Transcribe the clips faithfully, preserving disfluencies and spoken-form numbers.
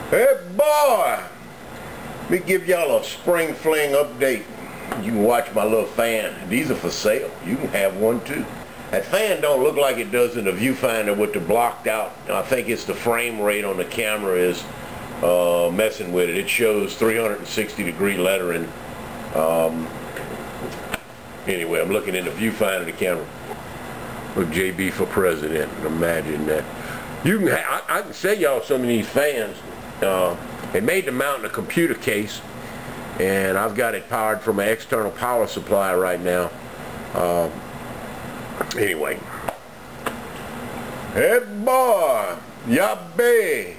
Hey boy, let me give y'all a spring fling update. You can watch my little fan. These are for sale. You can have one too. That fan don't look like it does in the viewfinder with the blocked out. I think it's the frame rate on the camera is uh, messing with it. It shows three hundred sixty degree lettering. Um, anyway, I'm looking in the viewfinder of the camera. Look, J B for president. Imagine that. You can ha I, I can sell y'all some of these fans. Uh, they made the mount in a computer case, and I've got it powered from an external power supply right now. Uh, anyway, hey boy, yabbe.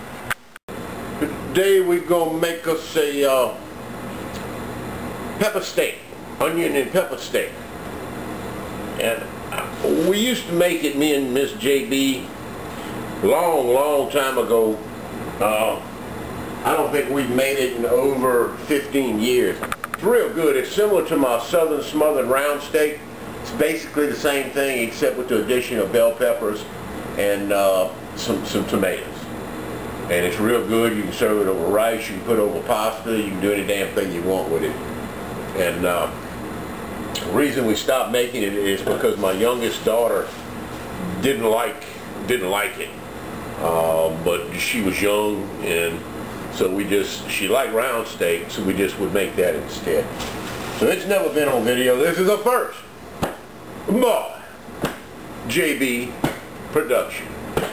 Today we're gonna make us a uh, pepper steak, onion and pepper steak, and we used to make it, me and Miss J B, long, long time ago. Uh, I don't think we've made it in over fifteen years. It's real good. It's similar to my southern smothered round steak. It's basically the same thing except with the addition of bell peppers and uh, some, some tomatoes. And it's real good. You can serve it over rice, you can put it over pasta, you can do any damn thing you want with it. And uh, the reason we stopped making it is because my youngest daughter didn't like, didn't like it. Uh, but she was young, and so we just, she liked round steak, so we just would make that instead. So it's never been on video. This is a first. Boy, J B production.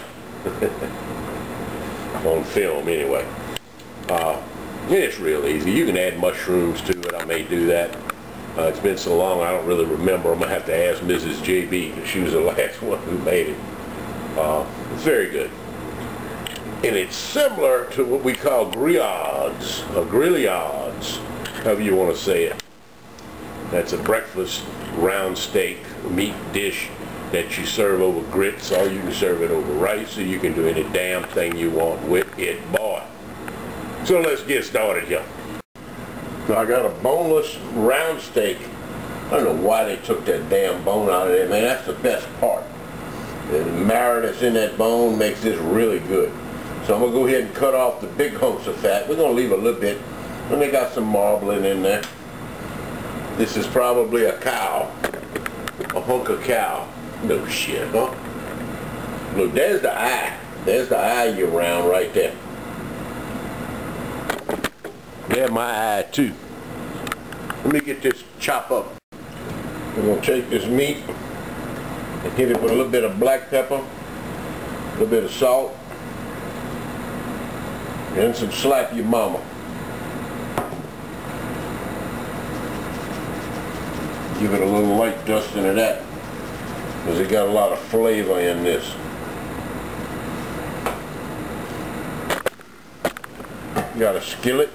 On film, anyway. Uh, it's real easy. You can add mushrooms to it. I may do that. Uh, it's been so long, I don't really remember. I'm going to have to ask Missus J B, because she was the last one who made it. Uh, it's very good. And it's similar to what we call grillades, or grillades, however you want to say it. That's a breakfast round steak meat dish that you serve over grits, or you can serve it over rice, or you can do any damn thing you want with it, boy. So let's get started here. So I got a boneless round steak. I don't know why they took that damn bone out of there, man. That's the best part. The marrow that's in that bone makes this really good. So I'm going to go ahead and cut off the big hunks of fat. We're going to leave a little bit. And they got some marbling in there. This is probably a cow. A hunk of cow. No shit, huh? Look, there's the eye. There's the eye you round right there. There's my eye too. Let me get this chop up. We're going to take this meat and hit it with a little bit of black pepper, a little bit of salt, and some slap your mama. Give it a little light dusting of that, because it got a lot of flavor in this. Got a skillet.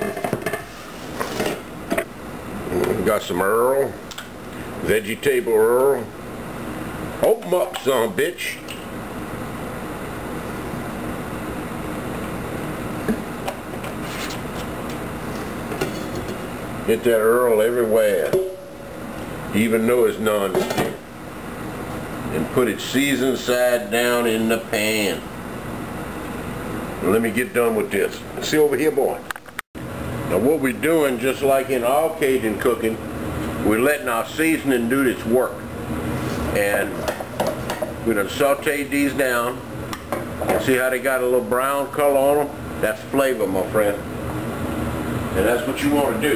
Got some Earl, vegetable Earl. Open up, son of a bitch. Get that Earl everywhere, even though it's non-stick. And put it seasoned side down in the pan. Let me get done with this. See over here, boy. Now what we're doing, just like in all Cajun cooking, we're letting our seasoning do its work. And we're going to saute these down. And see how they got a little brown color on them? That's flavor, my friend. And that's what you want to do.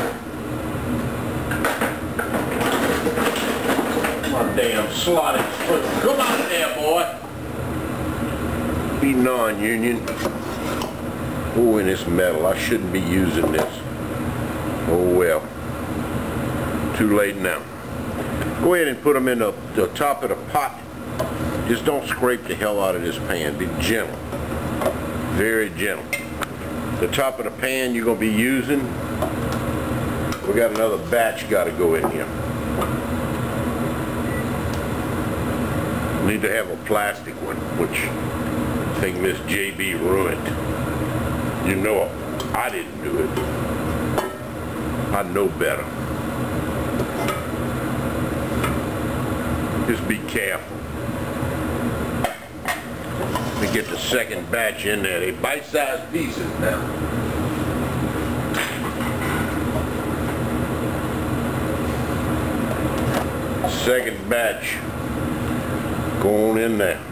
My damn slotted foot. Come on there, boy. Be non-union. Oh, and it's metal. I shouldn't be using this. Oh well. Too late now. Go ahead and put them in the, the top of the pot. Just don't scrape the hell out of this pan. Be gentle. Very gentle. The top of the pan you're going to be using, we got another batch got to go in here. Need to have a plastic one, which I think Miss J B ruined. You know, I didn't do it. I know better. Just be careful. Get the second batch in there. They bite-sized pieces now. Second batch. Go on in there.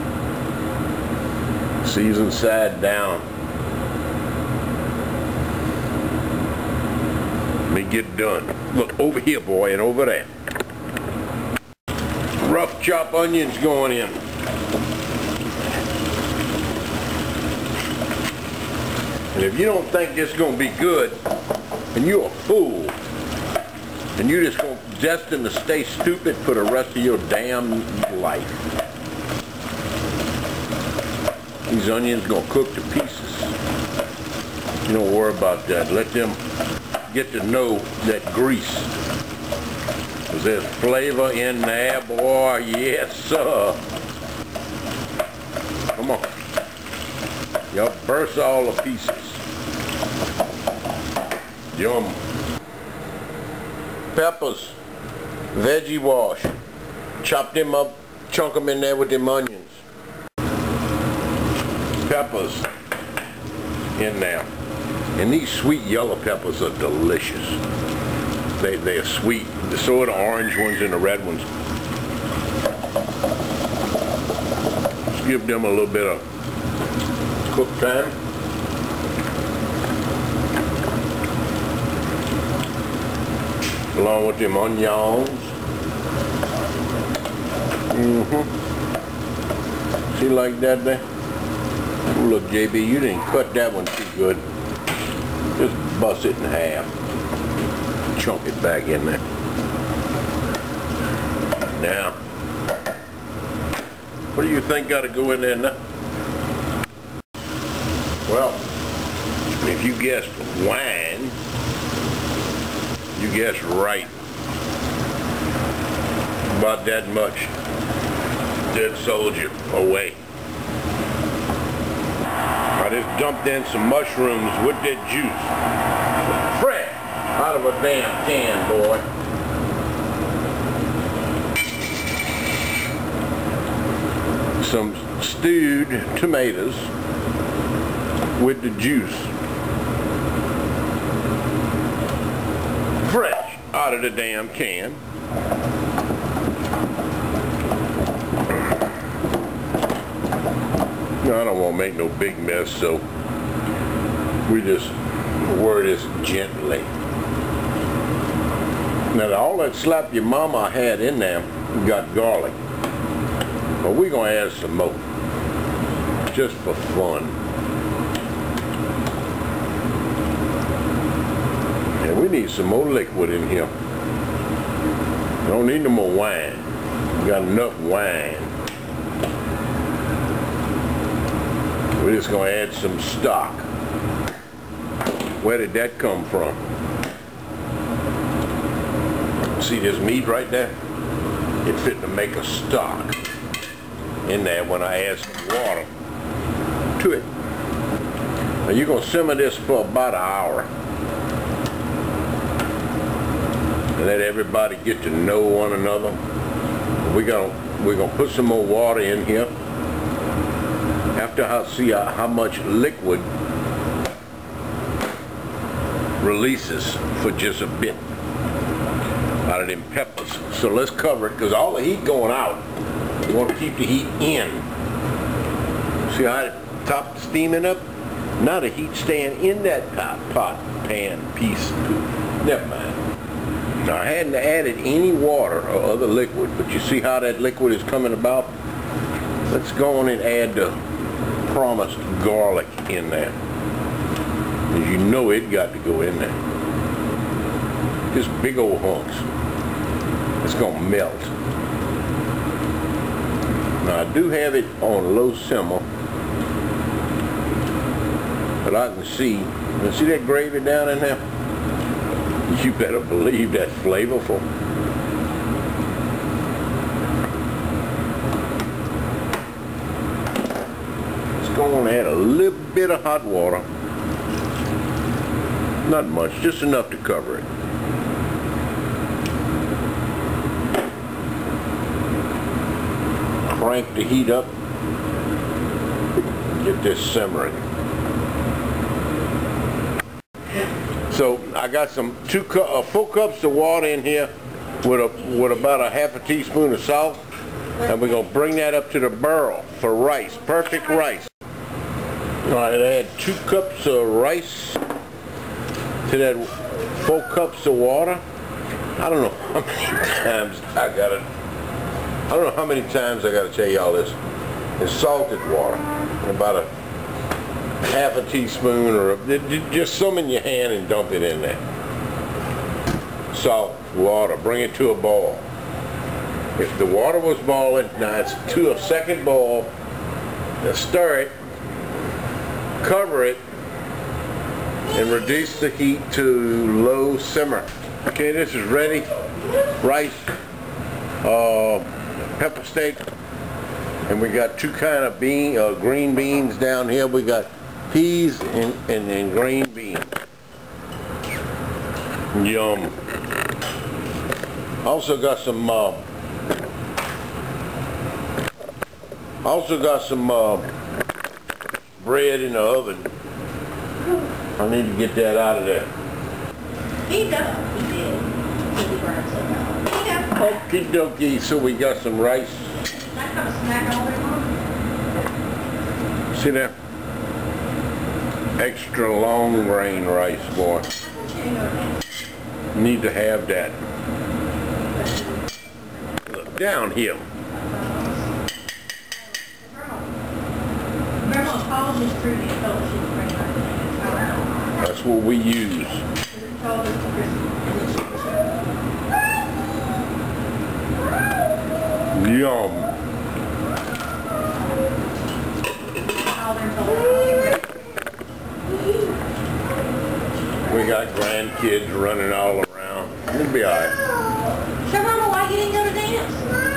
Season side down. Let me get done. Look, over here, boy, and over there. Rough chop onions going in. And if you don't think this is going to be good, then you're a fool. And you're just going to destined to stay stupid for the rest of your damn life. These onions going to cook to pieces. You don't worry about that. Let them get to know that grease. Because there's flavor in there, boy. Yes, sir. Come on. Y'all burst all the pieces. Yum. Peppers. Veggie wash. Chop them up. Chunk them in there with them onions. Peppers in there. And these sweet yellow peppers are delicious. They, they are sweet. So are the orange ones and the red ones. Just give them a little bit of cook time. Along with them onions. Mm-hmm. See like that there? Ooh, look, J B, you didn't cut that one too good. Just bust it in half. Chunk it back in there. Now, what do you think got to go in there now? Well, if you guessed wine, you guessed right. About that much. Dead soldier away. I just dumped in some mushrooms with that juice. Fresh out of a damn can, boy. Some stewed tomatoes with the juice. Fresh out of the damn can. I don't want to make no big mess, so we just word this gently. Now, all that slap your mama had in there got garlic, but we're going to add some more, just for fun. And we need some more liquid in here. Don't need no more wine. We got enough wine. We're just going to add some stock. Where did that come from? See this meat right there? It fit to make a stock in there when I add some water to it. Now you're going to simmer this for about an hour. And let everybody get to know one another. We're going to, we're going to put some more water in here. After I see how, how much liquid releases for just a bit out of them peppers. So let's cover it, because all the heat going out, we want to keep the heat in. See how the top steaming up? Now the heat staying in that pot, pot pan piece. Never mind. Now I hadn't added any water or other liquid, but you see how that liquid is coming about? Let's go on and add the promised garlic in there. As you know, it got to go in there. Just big old hunks. It's gonna melt. Now I do have it on low simmer, but I can see, you see that gravy down in there? You better believe that's flavorful. Going to add a little bit of hot water. Not much, just enough to cover it. Crank the heat up. Get this simmering. So I got some two cu uh, full cups of water in here with a with about a half a teaspoon of salt, and we're gonna bring that up to the boil for rice, perfect rice. All right, add two cups of rice to that four cups of water. I don't know how many times I gotta. I don't know how many times I gotta tell y'all this. It's salted water, about a half a teaspoon, or a, just some in your hand and dump it in there. Salt, water, bring it to a boil. If the water was boiling, now it's to a second boil. Now stir it, cover it, and reduce the heat to low simmer. Okay, this is ready. Rice, uh, pepper steak, and we got two kind of bean, uh, green beans down here. We got peas and, and, and green beans. Yum. Also got some. Uh, also got some uh, bread in the oven. I need to get that out of there. He does. He did. He burns it down. Okie dokie. So we got some rice. That kind of snack all day long. See there? Extra long grain rice, boy. Need to have that. Look, down here. That's what we use. Yum. We got grandkids running all around. We'll be alright. So, Mama, why you didn't go to dance?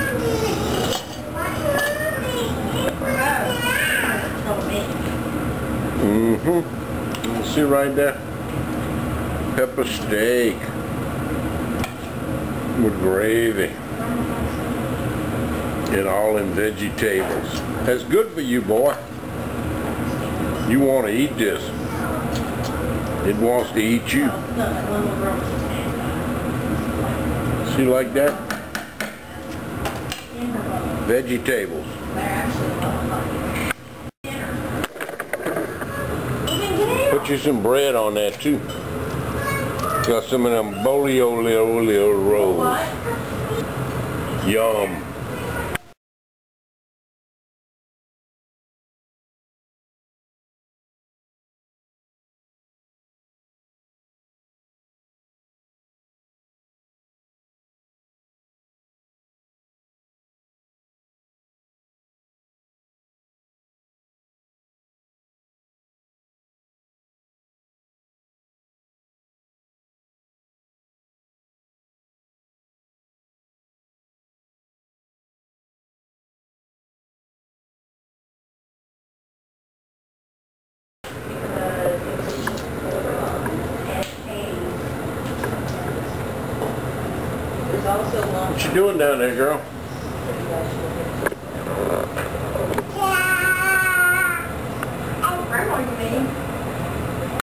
Mm-hmm. You see right there? Pepper steak with gravy. And all in vegetables. That's good for you, boy. You want to eat this. It wants to eat you. See like that? Vegetables. Put you some bread on that too. Got some of them bolio oleo rolls. Yum. What you doing down there, girl?